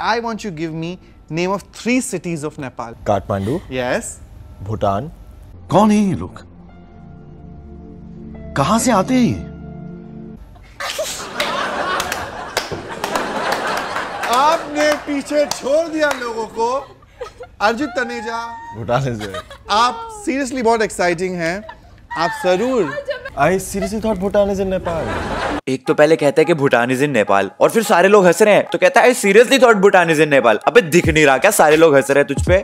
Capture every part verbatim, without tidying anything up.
I want you to give me name of three cities of Nepal. Kathmandu. Yes. Bhutan. कौन है ये लोग? कहां से आते हैं ये? आपने पीछे छोड़ दिया लोगों को। अर्जुन तनेजा, भूटान से। आप सीरियसली बहुत एक्साइटिंग हैं। आप जरूर। I seriously thought Bhutan is in Nepal. एक तो पहले कहता है कि भूटान इज इन नेपाल और फिर सारे लोग हंस रहे हैं, तो कहता है I seriously thought Bhutan is in Nepal. अबे दिख नहीं रहा क्या सारे लोग हंस रहे हैं तुझ पे?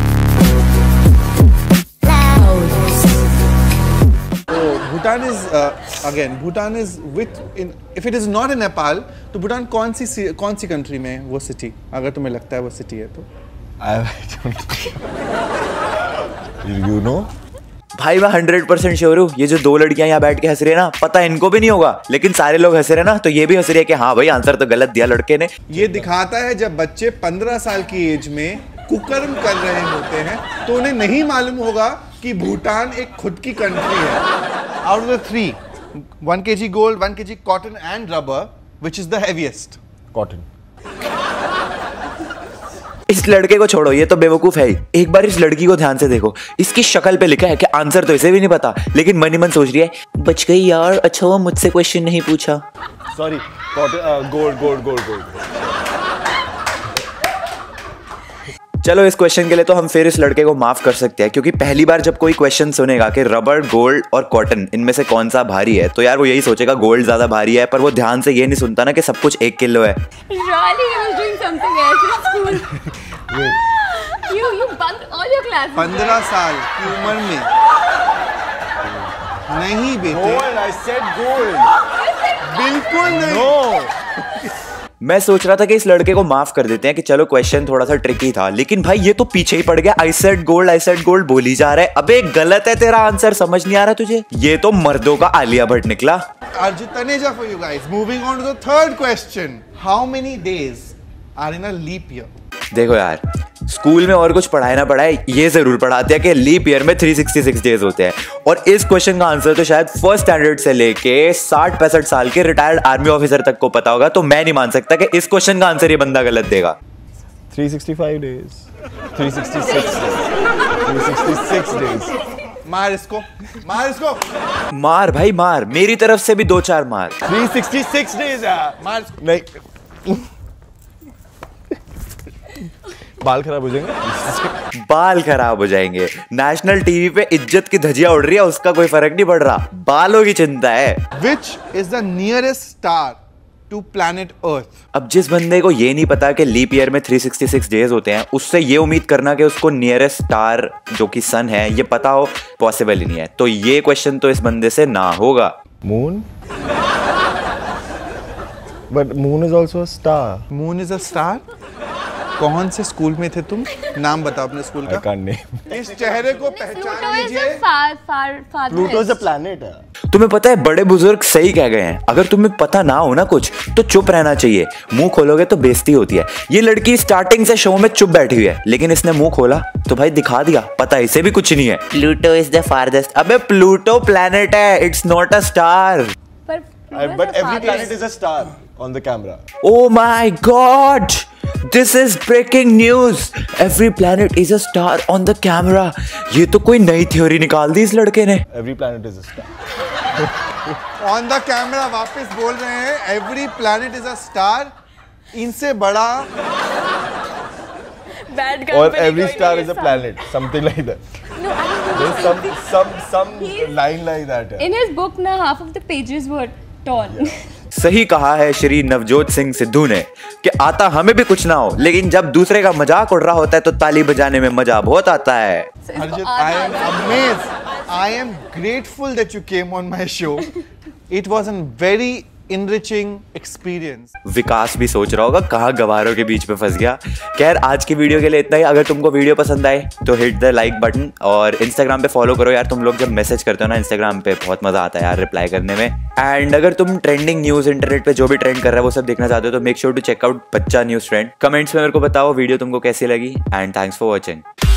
Bhutan is again Bhutan is with in if it is not in Nepal तो भूटान कौन सी कौन सी कंट्री में है वो सिटी, अगर तुम्हें लगता है वो सिटी है तो? I don't know. You know? भाई मैं हंड्रेड परसेंट श्योर हूँ ये जो दो लड़कियां यहाँ बैठ के हंस रही है ना, पता इनको भी नहीं होगा, लेकिन सारे लोग हंस रहे हैं ना तो ये भी हंस रही है कि हाँ भाई आंसर तो गलत दिया लड़के ने। ये दिखाता है जब बच्चे पंद्रह साल की एज में कुकर्म कर रहे होते हैं तो उन्हें नहीं मालूम होगा कि भूटान एक खुद की कंट्री है। Out of the three, one K G gold, one K G cotton and rubber, which is the heaviest? Cotton. इस लड़के को छोड़ो, ये तो बेवकूफ है ही। एक बार इस लड़की को ध्यान से देखो, इसकी शक्ल पे लिखा है कि आंसर तो इसे भी नहीं पता, लेकिन मन ही मन सोच रही है बच गई यार, अच्छा वो मुझसे क्वेश्चन नहीं पूछा। Sorry. Cotton. Uh, gold. Gold. Gold. Gold. चलो इस क्वेश्चन के लिए तो हम फिर इस लड़के को माफ कर सकते हैं, क्योंकि पहली बार जब कोई क्वेश्चन सुनेगा कि रबर, गोल्ड और कॉटन इनमें से कौन सा भारी है, तो यार वो यही सोचेगा गोल्ड ज्यादा भारी है, पर वो ध्यान से ये नहीं सुनता ना कि सब कुछ एक किलो है। Really, you was doing something else in school. you you bunked all your classes. पंद्रह साल की उम्र में नहीं बेटे। Gold. I said gold. बिल्कुल नहीं। No. मैं सोच रहा था कि इस लड़के को माफ कर देते हैं कि चलो क्वेश्चन थोड़ा सा ट्रिकी था, लेकिन भाई ये तो पीछे ही पड़ गया। I said gold, I said gold बोली जा रहा है। अबे गलत है तेरा आंसर, समझ नहीं आ रहा तुझे? ये तो मर्दों का आलिया भट्ट निकला। Arjun Taneja for you guys. Moving on to the third question. How many days are in a leap year? देखो यार, स्कूल में और कुछ पढ़ाए ना पढ़ाए, ये जरूर पढ़ाते हैं कि लीप ईयर में तीन सौ छियासठ डेज होते हैं, और इस क्वेश्चन का आंसर तो शायद फर्स्ट स्टैंडर्ड से लेके साठ पैंसठ साल के रिटायर्ड आर्मी ऑफिसर तक को पता होगा, तो मैं नहीं मान सकता कि इस क्वेश्चन का आंसर ये बंदा गलत देगा। three hundred sixty-five days. three hundred sixty-six. three hundred sixty-six days. मार इसको, मार इसको, मार भाई मार, मेरी तरफ से भी दो चार मार। three hundred sixty-six days यार. मार इसको। नहीं. बाल खराब हो जाएंगे। बाल खराब हो जाएंगे। नेशनल टीवी पे इज्जत की धजिया उड़ रही है, उसका कोई फर्क नहीं पड़ रहा, बालों की चिंता है। Which is the nearest star to planet Earth? अब जिस बंदे को ये नहीं पता कि लीप ईयर में तीन सौ छियासठ डेज होते हैं, उससे ये उम्मीद करना कि उसको नियरेस्ट स्टार जो कि सन है ये पता हो, पॉसिबल ही नहीं है। तो ये क्वेश्चन तो इस बंदे से ना होगा। Moon. But moon is also a star. Moon is a star? कौन से स्कूल में थे तुम? नाम बताओ अपने स्कूल I का। can't name. इस चेहरे को Pluto पहचान is लीजिए। a far far farthest. Pluto is a planet. तुम्हें पता है बड़े बुजुर्ग सही कह गए हैं, अगर तुम्हें पता ना हो ना कुछ तो चुप रहना चाहिए, मुंह खोलोगे तो बेइज्जती होती है। ये लड़की स्टार्टिंग से शो में चुप बैठी हुई है, लेकिन इसने मुंह खोला तो भाई दिखा दिया, पता इसे भी कुछ नहीं है। Pluto is the farthest. अबे प्लूटो प्लेनेट है, it's not a star. But I, Pluto is but the every planet farthest. is a star on the camera. Oh my God! This is breaking news. Every planet is a star on the camera. ये तो कोई नई theory निकाल दी इस लड़के ने। Every planet is a star. On the camera वापस बोल रहे हैं every planet is a star. इनसे बड़ा Bad Or company every कोई star नहीं is a है, planet. Something like that. No, I don't There's know. some some some He's- line like that. In his book, na half of the pages were torn. सही कहा है श्री नवजोत सिंह सिद्धू ने कि आता हमें भी कुछ ना हो, लेकिन जब दूसरे का मजाक उड़ रहा होता है तो ताली बजाने में मजा बहुत आता है। So इसको Arjun, आधा I am आधा- amazed. I am grateful that you came on my show. It was a very enriching experience. विकास भी सोच रहा होगा कहाँ गवारों के बीच में फंस गया। खैर आज की वीडियो के लिए इतना ही। अगर तुमको वीडियो पसंद आए तो हिट द लाइक बटन, और इंस्टाग्राम पे फॉलो करो यार। तुम लोग जब मैसेज करते हो ना इंस्टाग्राम पे, बहुत मजा आता है यार रिप्लाई करने में। एंड अगर तुम ट्रेंडिंग न्यूज इंटरनेट पे जो भी ट्रेंड कर रहा है वो सब देखना चाहते हो तो make sure to check out बच्चा न्यूज ट्रेंड। कमेंट्स में मेरे को बताओ वीडियो तुमको कैसी लगी, एंड थैंक्स फॉर वॉचिंग।